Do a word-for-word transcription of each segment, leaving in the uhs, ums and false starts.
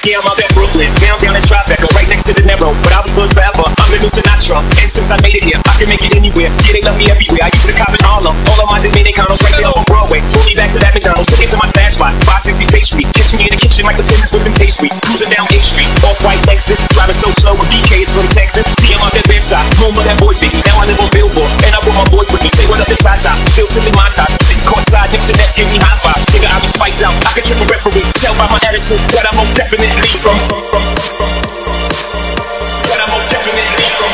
Yeah, I'm out at Brooklyn, down, down in Tribeca, right next to the Narrow. But I'll be good forever, I'm the new Sinatra. And since I made it here, I can make it anywhere. Yeah, they love me everywhere. I used to cop in Harlem. All of my Dominicanos right there on Broadway. Pull me back to that McDonald's, took it to my stash spot, five sixty State Street. Catch me in the kitchen like the Simmons whipping pastry. Cruising down eighth Street, off-white Lexus. Driving so slow with B K is from Texas. P M out that Bed-Stuy, home of that boy Biggie. Now I live on Billboard, and I brought my boys with me. Say what up to Tata, still sipping my top. Sitting courtside, Knicks and Nets give me high five. Nigga, I be spiked out, I can trip a referee. Tell by my attitude that I most definitely from, from, from, from that I most definitely from.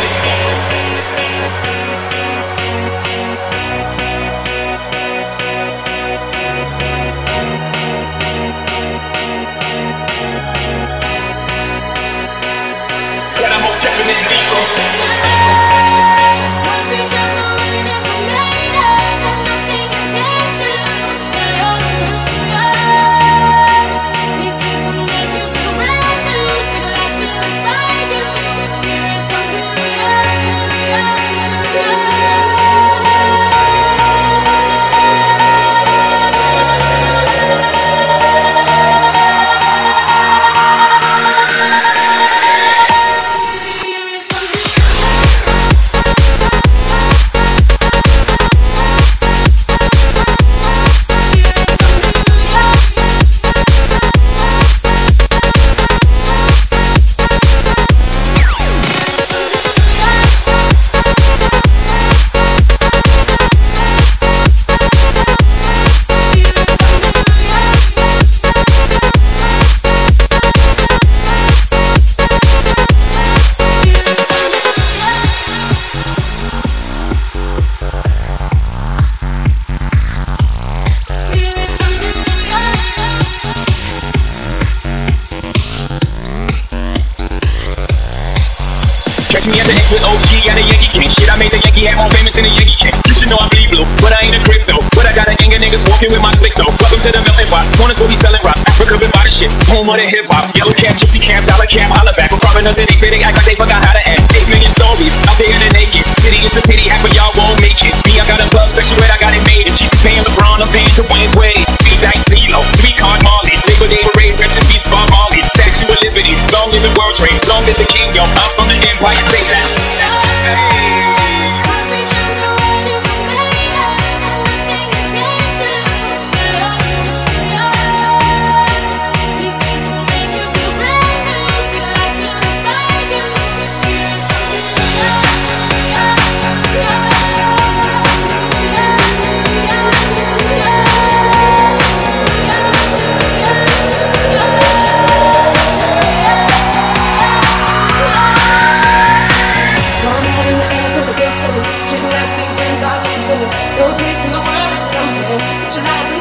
That I most definitely from. Catch me at the X with O G at a Yankee game. Shit, I made the Yankee hat more famous than a Yankee can. You should know I bleed blue, but I ain't a crypto. But I got a gang of niggas walking with my click though. Welcome to the melting pot. Corners will be selling rock. Africa been by the shit. Home of the hip hop. Yellow cap, gypsy cap, dollar cap, holla back. We're foreigners and they fit. They act like they forgot how to act. Eight million stories out there in the naked city. It's a pity half of y'all won't make it. Me, I got a plug special ed. I got it made. If Jesus paying LeBron, I'm paying to Wayne Wade. Three dice CeeLo, three card Marley. Labor Day parade. Rest in peace, Bob Marley. Statue of Liberty. Long live the World Trade. Long live the King, yo. I'm from the Empire State. That's No place in the world I can compare. Put your lies